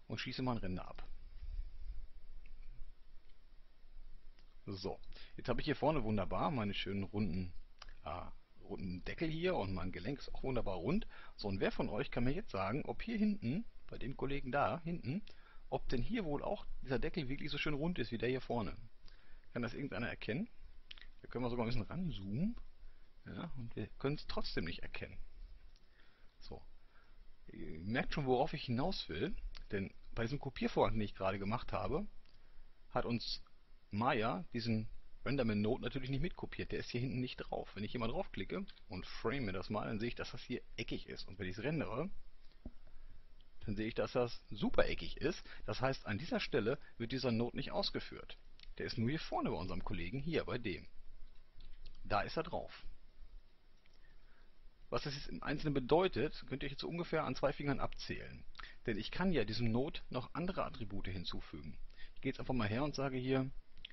und schieße mal ein Render ab. So, jetzt habe ich hier vorne wunderbar meine schönen runden Deckel hier und mein Gelenk ist auch wunderbar rund. So, und wer von euch kann mir jetzt sagen, ob hier hinten, bei dem Kollegen da hinten, ob denn hier wohl auch dieser Deckel wirklich so schön rund ist wie der hier vorne? Kann das irgendeiner erkennen? Da können wir sogar ein bisschen ranzoomen. Ja, und wir können es trotzdem nicht erkennen. So, ihr merkt schon, worauf ich hinaus will. Denn bei diesem Kopiervorgang, den ich gerade gemacht habe, hat uns Maya diesen Renderman Node natürlich nicht mitkopiert. Der ist hier hinten nicht drauf. Wenn ich hier mal draufklicke und frame das mal, dann sehe ich, dass das hier eckig ist. Und wenn ich es rendere, dann sehe ich, dass das super eckig ist. Das heißt, an dieser Stelle wird dieser Node nicht ausgeführt. Der ist nur hier vorne bei unserem Kollegen, hier bei dem. Da ist er drauf. Was das jetzt im Einzelnen bedeutet, könnt ihr jetzt so ungefähr an 2 Fingern abzählen. Denn ich kann ja diesem Node noch andere Attribute hinzufügen. Ich gehe jetzt einfach mal her und sage hier,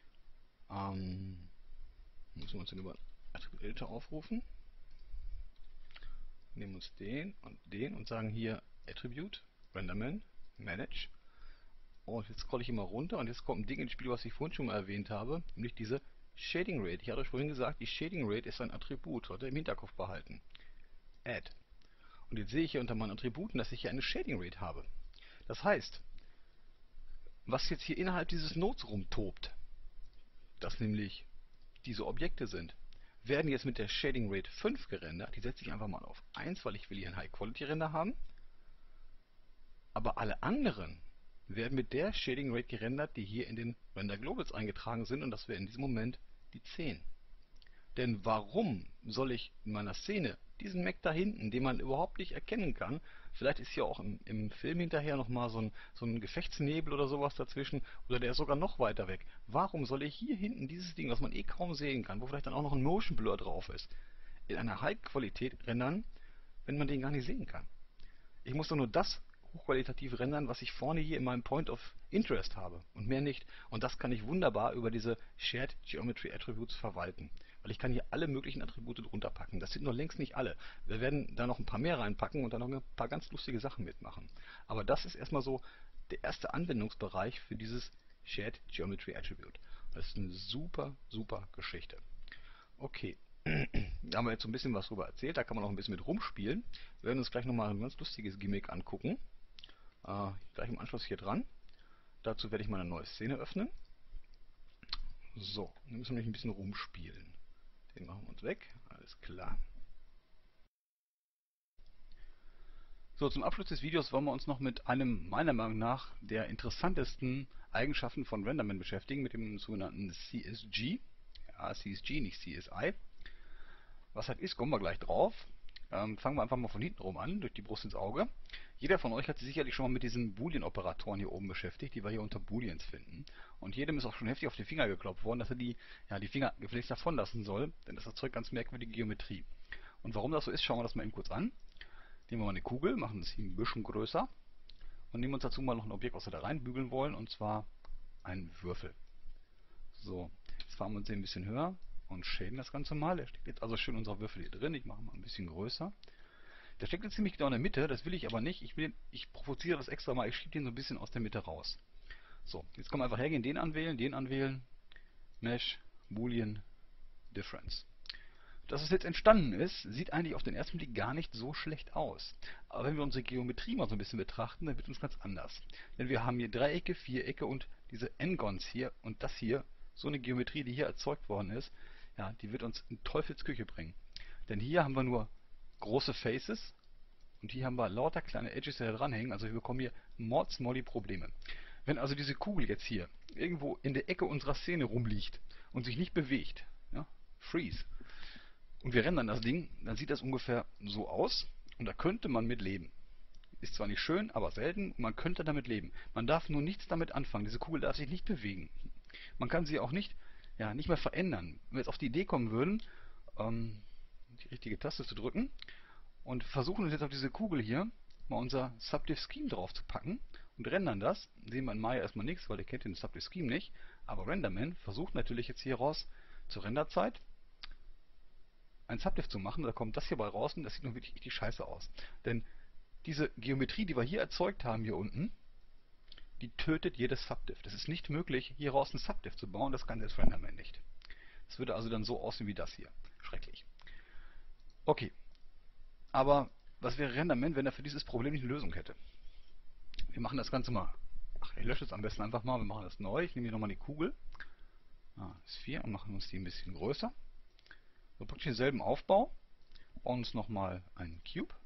müssen wir uns den über Attribute Editor aufrufen. Nehmen uns den und sagen hier Attribute, Renderman, Manage. Und jetzt scrolle ich immer runter und jetzt kommt ein Ding ins Spiel, was ich vorhin schon mal erwähnt habe, nämlich diese Shading Rate. Ich hatte euch vorhin gesagt, die Shading Rate ist ein Attribut, sollt ihr im Hinterkopf behalten. Add. Und jetzt sehe ich hier unter meinen Attributen, dass ich hier eine Shading Rate habe. Das heißt, was jetzt hier innerhalb dieses Nodes rumtobt, das nämlich diese Objekte sind, werden jetzt mit der Shading Rate 5 gerendert. Die setze ich einfach mal auf 1, weil ich will hier einen High-Quality-Render haben. Aber alle anderen werden mit der Shading Rate gerendert, die hier in den Render Globals eingetragen sind. Und das wäre in diesem Moment die 10. Denn warum soll ich in meiner Szene diesen Mac da hinten, den man überhaupt nicht erkennen kann, vielleicht ist hier auch im Film hinterher nochmal so ein Gefechtsnebel oder sowas dazwischen, oder der ist sogar noch weiter weg. Warum soll ich hier hinten dieses Ding, was man eh kaum sehen kann, wo vielleicht dann auch noch ein Motion Blur drauf ist, in einer High-Qualität rendern, wenn man den gar nicht sehen kann? Ich muss doch nur das hochqualitativ rendern, was ich vorne hier in meinem Point of Interest habe und mehr nicht. Und das kann ich wunderbar über diese Shared Geometry Attributes verwalten. Weil ich kann hier alle möglichen Attribute drunter packen. Das sind nur längst nicht alle. Wir werden da noch ein paar mehr reinpacken und dann noch ein paar ganz lustige Sachen mitmachen. Aber das ist erstmal so der erste Anwendungsbereich für dieses Shared Geometry Attribute. Das ist eine super, super Geschichte. Okay, da haben wir jetzt so ein bisschen was drüber erzählt, da kann man auch ein bisschen mit rumspielen. Wir werden uns gleich nochmal ein ganz lustiges Gimmick angucken. Gleich im Anschluss hier dran. Dazu werde ich mal eine neue Szene öffnen. So, dann müssen wir nämlich ein bisschen rumspielen. Den machen wir uns weg, alles klar. So, zum Abschluss des Videos wollen wir uns noch mit einem meiner Meinung nach der interessantesten Eigenschaften von Renderman beschäftigen, mit dem sogenannten CSG. Ja, CSG, nicht CSI. Was das ist, kommen wir gleich drauf. Fangen wir einfach mal von hinten rum an, durch die Brust ins Auge. Jeder von euch hat sich sicherlich schon mal mit diesen Boolean-Operatoren hier oben beschäftigt, die wir hier unter Booleans finden. Und jedem ist auch schon heftig auf die Finger geklopft worden, dass er die Finger gefälligst davon lassen soll, denn das erzeugt ganz merkwürdige Geometrie. Und warum das so ist, schauen wir das mal eben kurz an. Nehmen wir mal eine Kugel, machen das hier ein bisschen größer und nehmen uns dazu mal noch ein Objekt, was wir da reinbügeln wollen, und zwar einen Würfel. So, jetzt fahren wir uns den ein bisschen höher und shaden das Ganze mal. Der steckt jetzt also schön unser Würfel hier drin. Ich mache mal ein bisschen größer. Der steckt jetzt ziemlich genau in der Mitte, das will ich aber nicht. Ich provoziere das extra mal, ich schiebe den so ein bisschen aus der Mitte raus. So, jetzt können wir einfach hergehen, den anwählen, Mesh, Boolean, Difference. Dass es jetzt entstanden ist, sieht eigentlich auf den ersten Blick gar nicht so schlecht aus. Aber wenn wir unsere Geometrie mal so ein bisschen betrachten, dann wird es ganz anders. Denn wir haben hier Dreiecke, Vierecke und diese N-Gons hier und das hier, so eine Geometrie, die hier erzeugt worden ist, ja, die wird uns in Teufelsküche bringen. Denn hier haben wir nur große Faces und hier haben wir lauter kleine Edges, die da dranhängen. Also wir bekommen hier mordsmolly Probleme. Wenn also diese Kugel jetzt hier irgendwo in der Ecke unserer Szene rumliegt und sich nicht bewegt, ja, Freeze, und wir rendern das Ding, dann sieht das ungefähr so aus und da könnte man mit leben. Ist zwar nicht schön, aber selten, man könnte damit leben. Man darf nur nichts damit anfangen. Diese Kugel darf sich nicht bewegen. Man kann sie auch nicht mehr verändern. Wenn wir jetzt auf die Idee kommen würden, die richtige Taste zu drücken und versuchen uns jetzt auf diese Kugel hier mal unser Subdiv Scheme drauf zu packen und rendern das, sehen wir in Maya erstmal nichts, weil ihr kennt den Subdiv Scheme nicht, aber Renderman versucht natürlich jetzt hier raus zur Renderzeit ein Subdiv zu machen, da kommt das hier bei raus und das sieht nun wirklich richtig scheiße aus. Denn diese Geometrie, die wir hier erzeugt haben, hier unten, die tötet jedes Subdiv. Das ist nicht möglich, hier raus ein Subdiv zu bauen, das kann selbst Renderman nicht. Das würde also dann so aussehen wie das hier. Schrecklich. Okay, aber was wäre Renderman, wenn er für dieses Problem nicht eine Lösung hätte? Wir machen das Ganze mal. Ach, ich lösche es am besten einfach mal. Wir machen das neu. Ich nehme hier nochmal die Kugel. Ist 4 und machen uns die ein bisschen größer. So praktisch denselben Aufbau. Bauen uns nochmal einen Cube.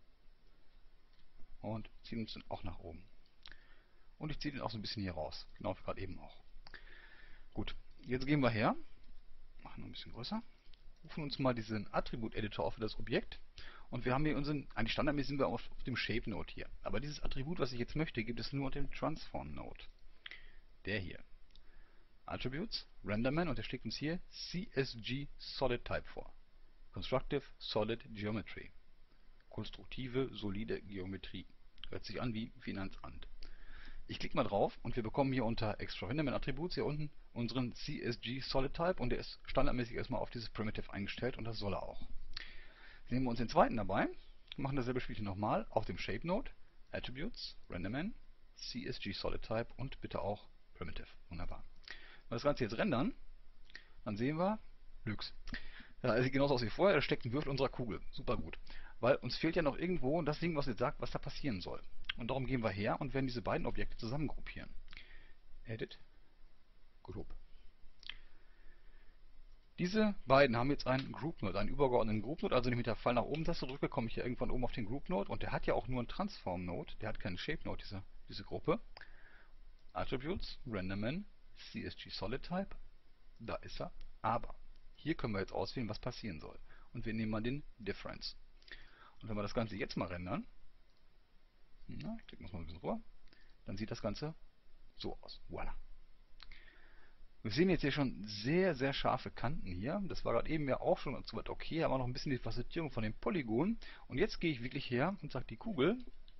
Und ziehen uns den auch nach oben. Und ich ziehe den auch so ein bisschen hier raus. Genau wie gerade eben auch. Gut, jetzt gehen wir her. Machen wir ein bisschen größer. Rufen uns mal diesen Attribut-Editor auf für das Objekt. Und wir haben hier unseren, eigentlich standardmäßig sind wir auf dem Shape-Node hier. Aber dieses Attribut, was ich jetzt möchte, gibt es nur unter dem Transform-Node. Der hier. Attributes, Renderman, und der schlägt uns hier CSG Solid Type vor. Constructive Solid Geometry. Konstruktive, solide Geometrie. Hört sich an wie Finanzamt. Ich klicke mal drauf und wir bekommen hier unter Extra Renderman Attributes hier unten unseren CSG Solid Type, und der ist standardmäßig erstmal auf dieses Primitive eingestellt, und das soll er auch. Jetzt nehmen wir uns den zweiten dabei, machen dasselbe Spielchen nochmal auf dem Shape Node, Attributes, Renderman, CSG Solid Type und bitte auch Primitive. Wunderbar. Wenn wir das Ganze jetzt rendern, dann sehen wir, Lux. Ja, er sieht genauso aus wie vorher, da steckt ein Würfel unserer Kugel. Super gut. Weil uns fehlt ja noch irgendwo das Ding, was jetzt sagt, was da passieren soll. Und darum gehen wir her und werden diese beiden Objekte zusammengruppieren. Edit, Group. Diese beiden haben jetzt einen Group Node, einen übergeordneten Group Node. Also wenn ich mit der Pfeil nach oben Taste drücke, komme ich hier irgendwann oben auf den Group Node. Und der hat ja auch nur einen Transform Node. Der hat keinen Shape Node, diese Gruppe. Attributes, Renderman, CSG Solid Type. Da ist er. Aber hier können wir jetzt auswählen, was passieren soll. Und wir nehmen mal den Difference. Und wenn wir das Ganze jetzt mal rendern, ich klicke mal ein bisschen rüber, dann sieht das Ganze so aus. Voila. Wir sehen jetzt hier schon sehr, sehr scharfe Kanten hier. Das war gerade eben ja auch schon so weit okay, aber noch ein bisschen die Facettierung von den Polygonen. Und jetzt gehe ich wirklich her und sage die Kugel,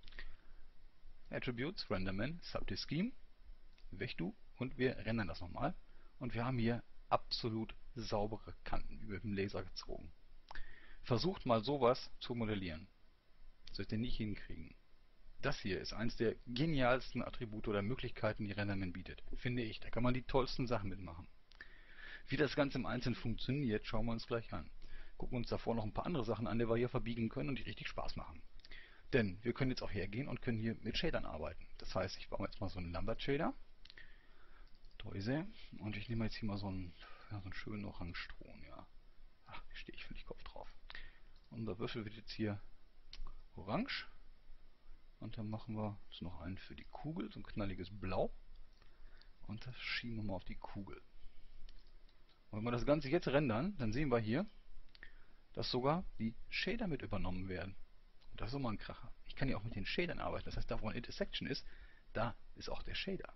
Attributes, Renderman, Subdiv Scheme, Vectu, und wir rendern das nochmal. Und wir haben hier absolut saubere Kanten, wie mit dem Laser gezogen. Versucht mal sowas zu modellieren. Das solltet ihr nicht hinkriegen. Das hier ist eines der genialsten Attribute oder Möglichkeiten, die Renderman bietet. Finde ich. Da kann man die tollsten Sachen mitmachen. Wie das Ganze im Einzelnen funktioniert, schauen wir uns gleich an. Gucken uns davor noch ein paar andere Sachen an, die wir hier verbiegen können und die richtig Spaß machen. Denn wir können jetzt auch hergehen und können hier mit Shadern arbeiten. Das heißt, ich baue jetzt mal so einen Lambert-Shader. Toise. Und ich nehme jetzt hier mal so einen schönen Orangeton. Ja. Ach, hier stehe ich völlig Kopf drauf. Unser Würfel wird jetzt hier orange. Und dann machen wir jetzt noch einen für die Kugel, so ein knalliges Blau. Und das schieben wir mal auf die Kugel. Und wenn wir das Ganze jetzt rendern, dann sehen wir hier, dass sogar die Shader mit übernommen werden. Und das ist immer ein Kracher. Ich kann ja auch mit den Shadern arbeiten. Das heißt, da wo ein Intersection ist, da ist auch der Shader.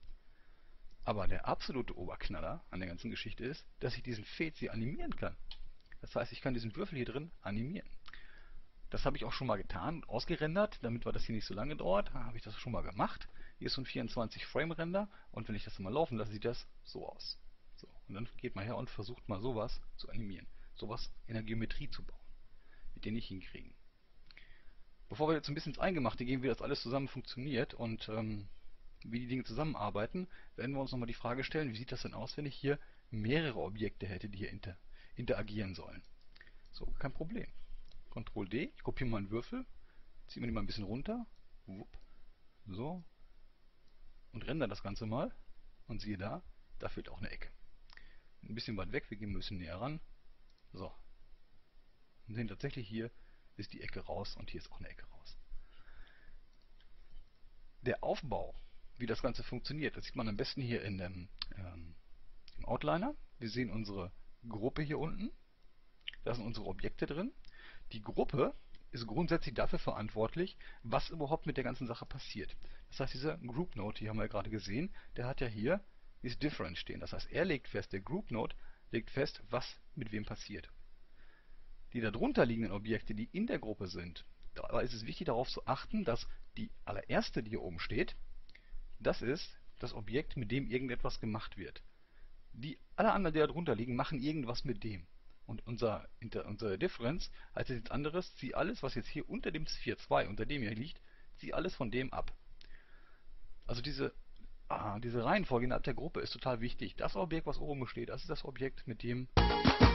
Aber der absolute Oberknaller an der ganzen Geschichte ist, dass ich diesen Fades hier animieren kann. Das heißt, ich kann diesen Würfel hier drin animieren. Das habe ich auch schon mal getan und ausgerendert, damit das hier nicht so lange dauert. Habe ich das schon mal gemacht. Hier ist so ein 24-Frame-Render, und wenn ich das mal laufen lasse, sieht das so aus. So, und dann geht man her und versucht mal sowas zu animieren. Sowas in der Geometrie zu bauen. Wird ihr nicht hinkriegen. Bevor wir jetzt ein bisschen ins Eingemachte gehen, wie das alles zusammen funktioniert und wie die Dinge zusammenarbeiten, werden wir uns nochmal die Frage stellen, wie sieht das denn aus, wenn ich hier mehrere Objekte hätte, die hier interagieren sollen. So, kein Problem. Ctrl D, ich kopiere mal einen Würfel, ziehe mir den mal ein bisschen runter, so, und rendere das Ganze mal, und siehe da, da fehlt auch eine Ecke. Ein bisschen weit weg, wir gehen ein bisschen näher ran, so, und sehen tatsächlich, hier ist die Ecke raus und hier ist auch eine Ecke raus. Der Aufbau, wie das Ganze funktioniert, das sieht man am besten hier im Outliner. Wir sehen unsere Gruppe hier unten, da sind unsere Objekte drin. Die Gruppe ist grundsätzlich dafür verantwortlich, was überhaupt mit der ganzen Sache passiert. Das heißt, dieser Group Node, die haben wir ja gerade gesehen, der hat ja hier dieses Difference stehen. Das heißt, er legt fest, der Group Node legt fest, was mit wem passiert. Die darunter liegenden Objekte, die in der Gruppe sind, da ist es wichtig darauf zu achten, dass die allererste, die hier oben steht, das ist das Objekt, mit dem irgendetwas gemacht wird. Alle anderen, die da drunter liegen, machen irgendwas mit dem. Und unser Difference heißt jetzt anderes, zieh alles, was jetzt hier unter dem Sphere 2, unter dem hier liegt, zieh alles von dem ab. Also diese Reihenfolge innerhalb der Gruppe ist total wichtig. Das Objekt, was oben steht, das ist das Objekt, mit dem